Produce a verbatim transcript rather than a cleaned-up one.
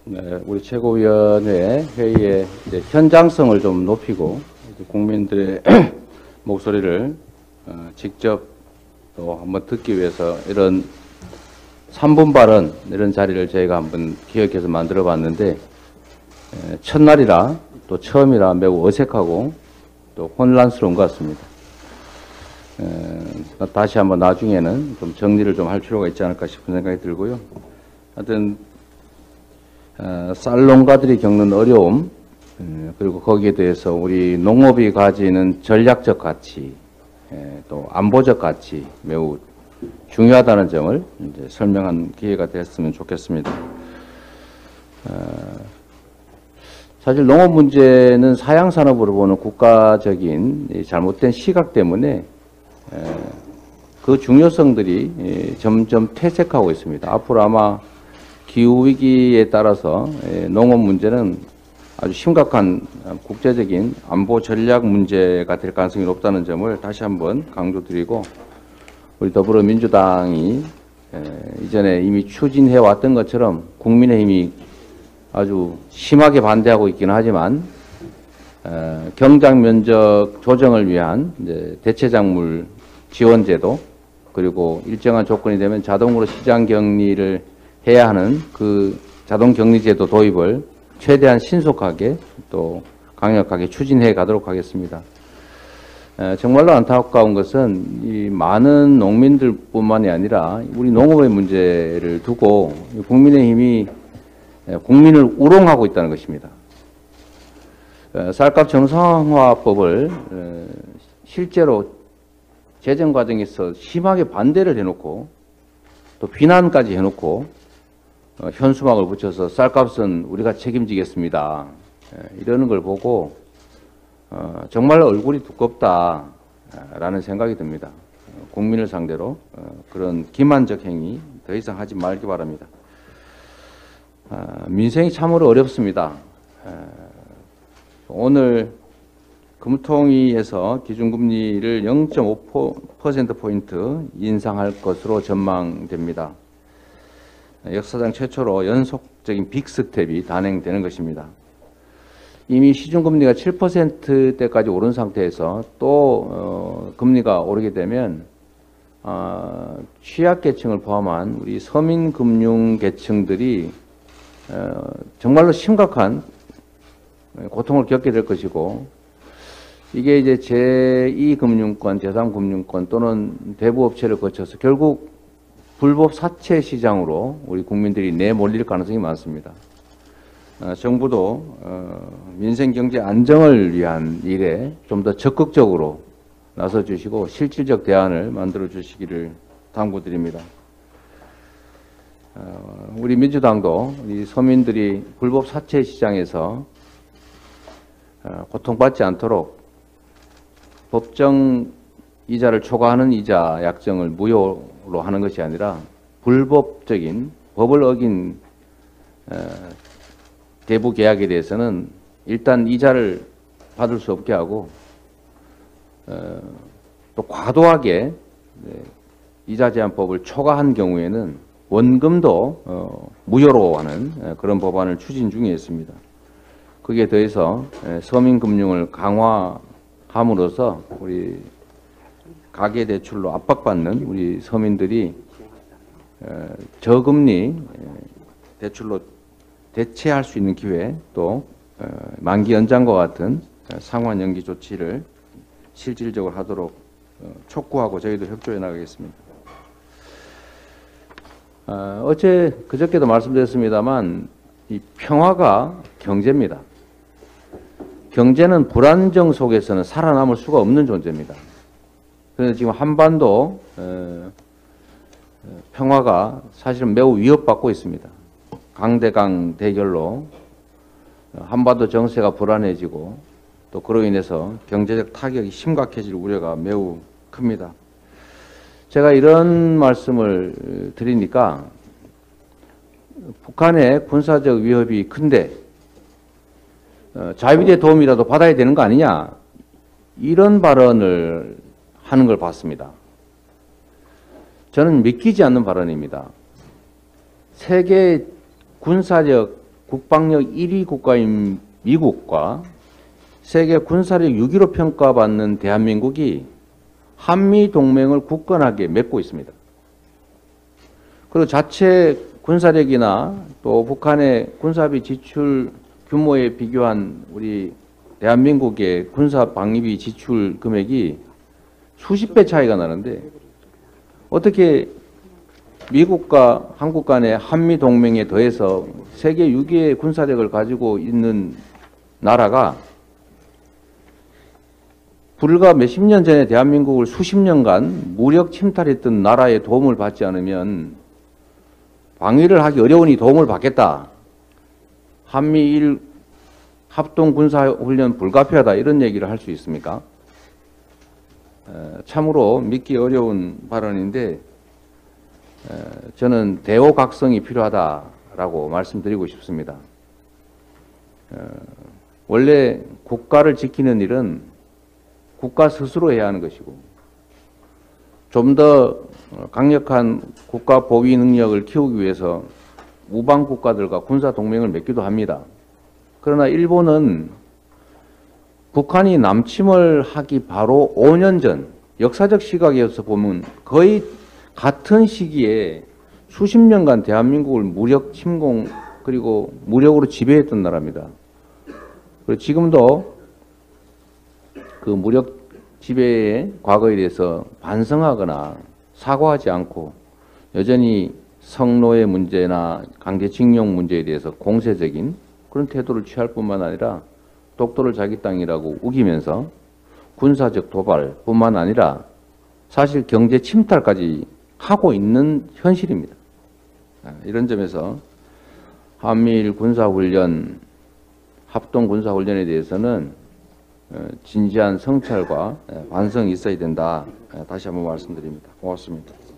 네, 우리 최고위원회 회의의 이제 현장성을 좀 높이고 국민들의 목소리를 어, 직접 또 한번 듣기 위해서 이런 삼 분 발언 이런 자리를 저희가 한번 기획해서 만들어 봤는데 에, 첫날이라 또 처음이라 매우 어색하고 또 혼란스러운 것 같습니다. 에, 다시 한번 나중에는 좀 정리를 좀 할 필요가 있지 않을까 싶은 생각이 들고요. 하여튼 어, 쌀농가들이 겪는 어려움, 음, 그리고 거기에 대해서 우리 농업이 가지는 전략적 가치, 예, 또 안보적 가치 매우 중요하다는 점을 이제 설명한 기회가 됐으면 좋겠습니다. 어, 사실 농업 문제는 사양 산업으로 보는 국가적인 이 잘못된 시각 때문에 에, 그 중요성들이 예, 점점 퇴색하고 있습니다. 앞으로 아마 기후위기에 따라서 농업 문제는 아주 심각한 국제적인 안보 전략 문제가 될 가능성이 높다는 점을 다시 한번 강조드리고, 우리 더불어민주당이 이전에 이미 추진해 왔던 것처럼 국민의힘이 아주 심하게 반대하고 있기는 하지만 경작 면적 조정을 위한 이제 대체작물 지원제도, 그리고 일정한 조건이 되면 자동으로 시장 격리를 해야 하는 그 자동격리제도 도입을 최대한 신속하게 또 강력하게 추진해 가도록 하겠습니다. 에, 정말로 안타까운 것은 이 많은 농민들뿐만이 아니라 우리 농업의 문제를 두고 국민의힘이 국민을 우롱하고 있다는 것입니다. 에, 쌀값 정상화법을 에, 실제로 제정 과정에서 심하게 반대를 해놓고 또 비난까지 해놓고 어, 현수막을 붙여서 쌀값은 우리가 책임지겠습니다. 예, 이러는 걸 보고 어, 정말 얼굴이 두껍다라는 생각이 듭니다. 어, 국민을 상대로 어, 그런 기만적 행위 더 이상 하지 말기 바랍니다. 어, 민생이 참으로 어렵습니다. 에, 오늘 금통위에서 기준금리를 영 점 오 퍼센트포인트 인상할 것으로 전망됩니다. 역사상 최초로 연속적인 빅스텝이 단행되는 것입니다. 이미 시중금리가 칠 퍼센트대까지 오른 상태에서 또 어, 금리가 오르게 되면 어, 취약계층을 포함한 우리 서민금융계층들이 어, 정말로 심각한 고통을 겪게 될 것이고, 이게 이제 제이 금융권, 제삼 금융권 또는 대부업체를 거쳐서 결국 불법 사채 시장으로 우리 국민들이 내몰릴 가능성이 많습니다. 어, 정부도 어, 민생 경제 안정을 위한 일에 좀 더 적극적으로 나서 주시고 실질적 대안을 만들어 주시기를 당부드립니다. 어, 우리 민주당도 우리 서민들이 불법 사채 시장에서 어, 고통받지 않도록 법정 이자를 초과하는 이자 약정을 무효로 하는 것이 아니라 불법적인 법을 어긴 대부 계약에 대해서는 일단 이자를 받을 수 없게 하고, 또 과도하게 이자 제한법을 초과한 경우에는 원금도 무효로 하는 그런 법안을 추진 중에 있습니다. 거기에 더해서 서민금융을 강화함으로써 우리 가계대출로 압박받는 우리 서민들이 저금리 대출로 대체할 수 있는 기회, 또 만기 연장과 같은 상환 연기 조치를 실질적으로 하도록 촉구하고 저희도 협조해 나가겠습니다. 어제 그저께도 말씀드렸습니다만 이 평화가 경제입니다. 경제는 불안정 속에서는 살아남을 수가 없는 존재입니다. 그래서 지금 한반도 평화가 사실은 매우 위협받고 있습니다. 강대강 대결로 한반도 정세가 불안해지고 또 그로 인해서 경제적 타격이 심각해질 우려가 매우 큽니다. 제가 이런 말씀을 드리니까 북한의 군사적 위협이 큰데 자위대 도움이라도 받아야 되는 거 아니냐, 이런 발언을 하는 걸 봤습니다. 저는 믿기지 않는 발언입니다. 세계 군사력 국방력 일 위 국가인 미국과 세계 군사력 육 위로 평가받는 대한민국이 한미 동맹을 굳건하게 맺고 있습니다. 그리고 자체 군사력이나 또 북한의 군사비 지출 규모에 비교한 우리 대한민국의 군사 방위비 지출 금액이 수십 배 차이가 나는데 어떻게 미국과 한국 간의 한미 동맹에 더해서 세계 육 위의 군사력을 가지고 있는 나라가 불과 몇십 년 전에 대한민국을 수십 년간 무력 침탈했던 나라의 도움을 받지 않으면 방위를 하기 어려우니 도움을 받겠다. 한미일 합동군사훈련 불가피하다 이런 얘기를 할 수 있습니까? 참으로 믿기 어려운 발언인데 저는 대오각성이 필요하다라고 말씀드리고 싶습니다. 원래 국가를 지키는 일은 국가 스스로 해야 하는 것이고 좀 더 강력한 국가 보위 능력을 키우기 위해서 우방 국가들과 군사 동맹을 맺기도 합니다. 그러나 일본은 북한이 남침을 하기 바로 오 년 전 역사적 시각에서 보면 거의 같은 시기에 수십 년간 대한민국을 무력 침공 그리고 무력으로 지배했던 나라입니다. 그리고 지금도 그 무력 지배의 과거에 대해서 반성하거나 사과하지 않고 여전히 성노예 문제나 강제징용 문제에 대해서 공세적인 그런 태도를 취할 뿐만 아니라 독도를 자기 땅이라고 우기면서 군사적 도발뿐만 아니라 사실 경제 침탈까지 하고 있는 현실입니다. 이런 점에서 한미일 군사훈련, 합동군사훈련에 대해서는 진지한 성찰과 반성이 있어야 된다. 다시 한번 말씀드립니다. 고맙습니다.